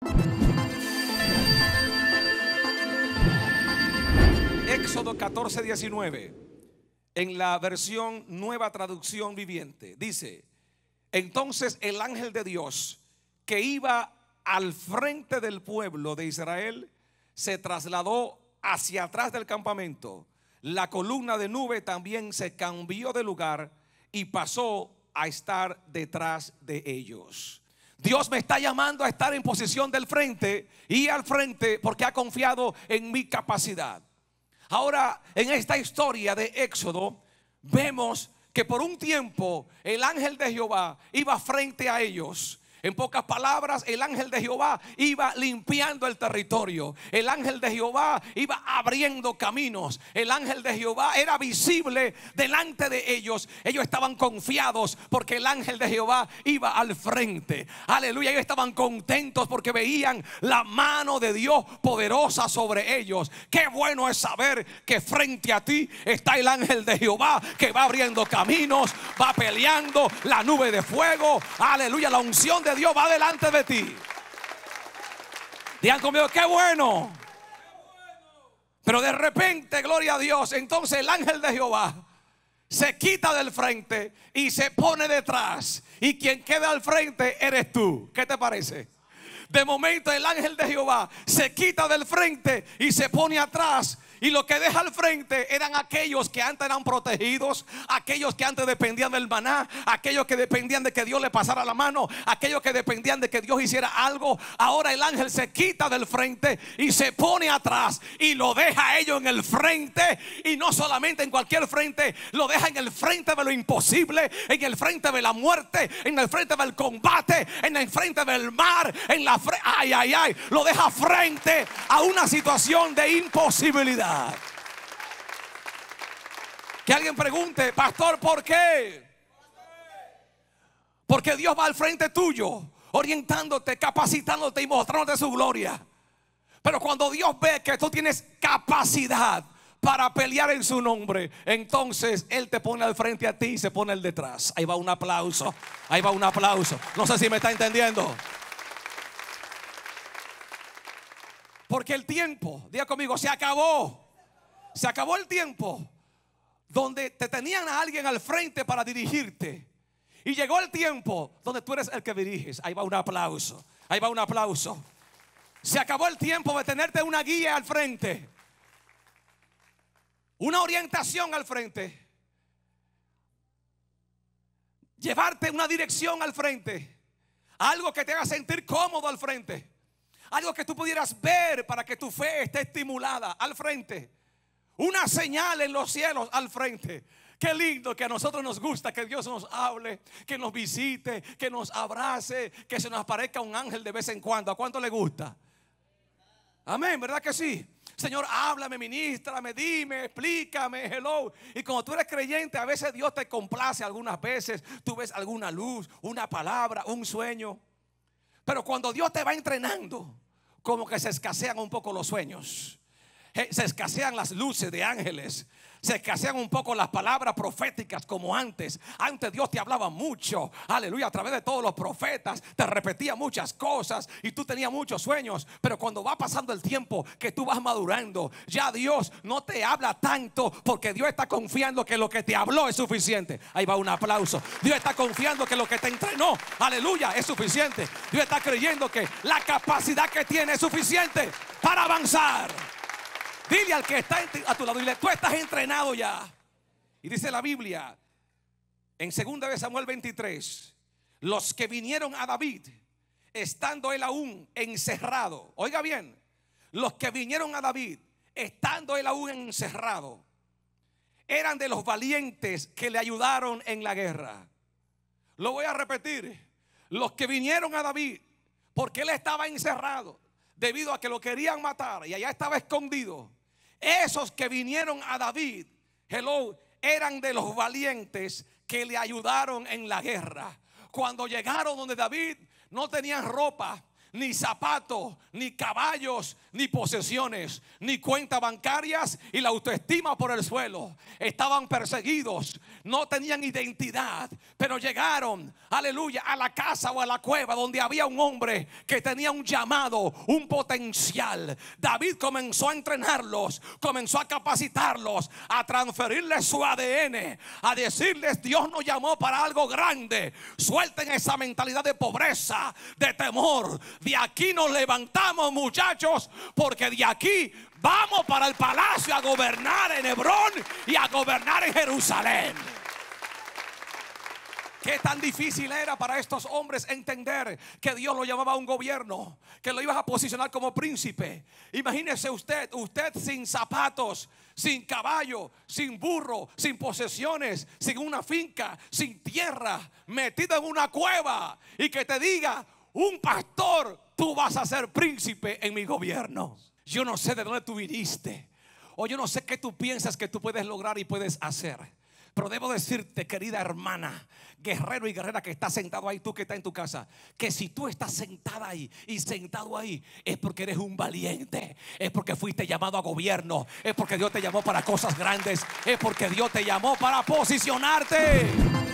Éxodo 14:19, en la versión Nueva Traducción Viviente, dice: entonces el ángel de Dios que iba al frente del pueblo de Israel se trasladó hacia atrás del campamento. La columna de nube también se cambió de lugar y pasó a estar detrás de ellos. Dios me está llamando a estar en posición del frente y al frente porque ha confiado en mi capacidad. Ahora, en esta historia de Éxodo, vemos que por un tiempo el ángel de Jehová iba frente a ellos. En pocas palabras, el ángel de Jehová iba limpiando el territorio. El ángel de Jehová iba abriendo caminos. El ángel de Jehová era visible delante de ellos. Ellos estaban confiados porque el ángel de Jehová iba al frente. Aleluya, ellos estaban contentos porque veían la mano de Dios poderosa sobre ellos. Qué bueno es saber que frente a ti está el ángel de Jehová que va abriendo caminos, va peleando, la nube de fuego. Aleluya, la unción de Dios va delante de ti. Digan conmigo, qué bueno. Pero de repente, gloria a Dios, entonces el ángel de Jehová se quita del frente y se pone detrás. Y quien queda al frente eres tú. ¿Qué te parece? De momento el ángel de Jehová se quita del frente y se pone atrás. Y lo que deja al frente eran aquellos que antes eran protegidos, aquellos que antes dependían del maná, aquellos que dependían de que Dios le pasara la mano, aquellos que dependían de que Dios hiciera algo. Ahora el ángel se quita del frente y se pone atrás y lo deja a ellos en el frente. Y no solamente en cualquier frente, lo deja en el frente de lo imposible, en el frente de la muerte, en el frente del combate, en el frente del mar, en la lo deja frente a una situación de imposibilidad. Que alguien pregunte, pastor, ¿por qué? Porque Dios va al frente tuyo, orientándote, capacitándote y mostrándote su gloria. Pero cuando Dios ve que tú tienes capacidad para pelear en su nombre, entonces Él te pone al frente a ti y se pone al detrás. Ahí va un aplauso, ahí va un aplauso. No sé si me está entendiendo. Porque el tiempo, diga conmigo, se acabó. Se acabó el tiempo donde te tenían a alguien al frente para dirigirte. Y llegó el tiempo donde tú eres el que diriges. Ahí va un aplauso. Ahí va un aplauso. Se acabó el tiempo de tenerte una guía al frente, una orientación al frente, llevarte una dirección al frente, algo que te haga sentir cómodo al frente, algo que tú pudieras ver para que tu fe esté estimulada al frente, una señal en los cielos al frente. Qué lindo que a nosotros nos gusta que Dios nos hable, que nos visite, que nos abrace, que se nos aparezca un ángel de vez en cuando. ¿A cuánto le gusta? Amén, ¿verdad que sí? Señor, háblame, ministrame, dime, explícame, hello. Y como tú eres creyente, a veces Dios te complace. Algunas veces tú ves alguna luz, una palabra, un sueño. Pero cuando Dios te va entrenando, como que se escasean un poco los sueños, se escasean las luces de ángeles, se escasean un poco las palabras proféticas como antes. Antes Dios te hablaba mucho, aleluya, a través de todos los profetas, te repetía muchas cosas y tú tenías muchos sueños. Pero cuando va pasando el tiempo, que tú vas madurando, ya Dios no te habla tanto, porque Dios está confiando que lo que te habló es suficiente. Ahí va un aplauso. Dios está confiando que lo que te entrenó, aleluya, es suficiente. Dios está creyendo que la capacidad que tiene es suficiente para avanzar. Dile al que está a tu lado, dile, tú estás entrenado ya. Y dice la Biblia en 2 de Samuel 23, los que vinieron a David, estando él aún encerrado. Oiga bien, los que vinieron a David, estando él aún encerrado, eran de los valientes que le ayudaron en la guerra. Lo voy a repetir. Los que vinieron a David, porque él estaba encerrado, debido a que lo querían matar y allá estaba escondido. Esos que vinieron a David, hello, eran de los valientes que le ayudaron en la guerra. Cuando llegaron donde David, no tenían ropa, ni zapatos, ni caballos, ni posesiones, ni cuentas bancarias, y la autoestima por el suelo. Estaban perseguidos, no tenían identidad, pero llegaron, aleluya, a la casa o a la cueva donde había un hombre que tenía un llamado, un potencial. David comenzó a entrenarlos, comenzó a capacitarlos, a transferirles su ADN, a decirles: Dios nos llamó para algo grande. Suelten esa mentalidad de pobreza, de temor. De aquí nos levantamos, muchachos, porque de aquí vamos para el palacio a gobernar en Hebrón y a gobernar en Jerusalén. Qué tan difícil era para estos hombres entender que Dios lo llamaba a un gobierno, que lo ibas a posicionar como príncipe. Imagínese usted sin zapatos, sin caballo, sin burro, sin posesiones, sin una finca, sin tierra, metido en una cueva, y que te diga un pastor: tú vas a ser príncipe en mi gobierno. Yo no sé de dónde tú viniste, o yo no sé qué tú piensas que tú puedes lograr y puedes hacer, pero debo decirte, querida hermana, guerrero y guerrera que está sentado ahí, tú que estás en tu casa, que si tú estás sentada ahí y sentado ahí, es porque eres un valiente, es porque fuiste llamado a gobierno, es porque Dios te llamó para cosas grandes, es porque Dios te llamó para posicionarte.